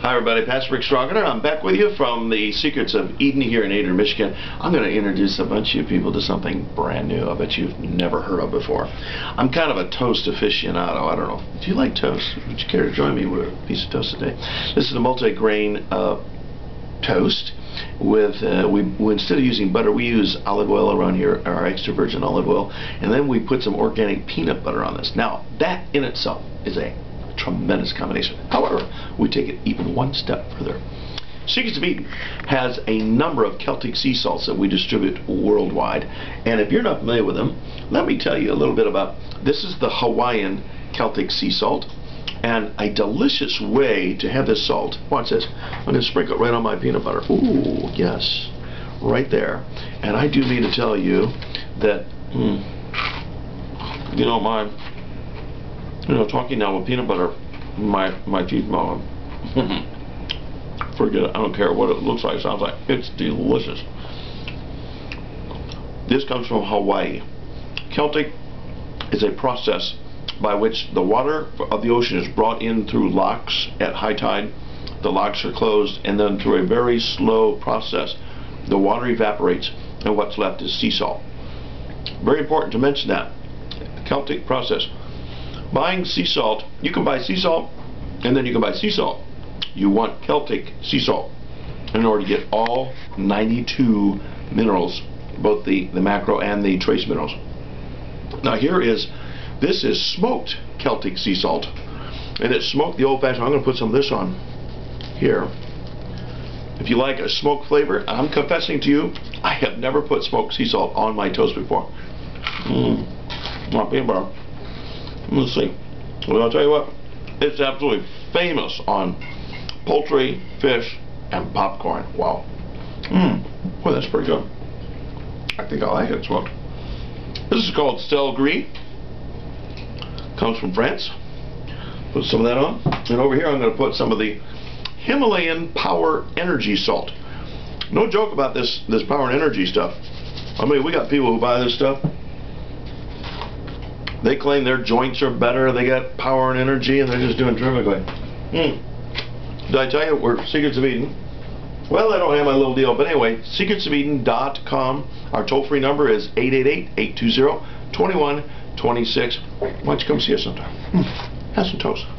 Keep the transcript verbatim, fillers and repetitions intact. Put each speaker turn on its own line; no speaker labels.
Hi everybody, Pastor Rick Strawcutter. I'm back with you from the Secrets of Eden here in Eden, Michigan. I'm going to introduce a bunch of you people to something brand new I bet you've never heard of before. I'm kind of a toast aficionado. I don't know. If you like toast, would you care to join me with a piece of toast today? This is a multi-grain uh, toast. With uh, we, we instead of using butter, we use olive oil around here, our extra virgin olive oil, and then we put some organic peanut butter on this. Now, that in itself is a tremendous combination. However, we take it even one step further. Secrets of Eden has a number of Celtic sea salts that we distribute worldwide, and if you're not familiar with them, let me tell you a little bit about this. Is the Hawaiian Celtic sea salt, and a delicious way to have this salt. Watch this. I'm going to sprinkle it right on my peanut butter. Ooh, yes, right there. And I do mean to tell you that, hmm, you don't mind, you know, talking now with peanut butter, my my teeth melt. Forget it. I don't care what it looks like, sounds like. It's delicious. This comes from Hawaii. Celtic is a process by which the water of the ocean is brought in through locks at high tide. The locks are closed, and then through a very slow process, the water evaporates, and what's left is sea salt. Very important to mention that. The Celtic process. Buying sea salt, you can buy sea salt, and then you can buy sea salt. You want Celtic sea salt in order to get all ninety-two minerals, both the, the macro and the trace minerals. Now here is, this is smoked Celtic sea salt, and it's smoked the old-fashioned. I'm going to put some of this on here. If you like a smoked flavor, I'm confessing to you, I have never put smoked sea salt on my toast before. Mmm, my peanut butter. Let's see. Well, I'll tell you what, it's absolutely famous on poultry, fish, and popcorn. Wow. Mmm. Well, that's pretty good. I think I like it smoked. This is called Stell Gris. Comes from France. Put some of that on. And over here I'm going to put some of the Himalayan Power Energy Salt. No joke about this, this power and energy stuff. I mean, we got people who buy this stuff. They claim their joints are better, they got power and energy, and they're just doing terrifically. Hmm. Did I tell you we're Secrets of Eden? Well, I don't have my little deal, but anyway, secrets of eden dot com. Our toll-free number is eight eight eight, eight two zero, two one two six. Why don't you come see us sometime? Hmm. Have some toast.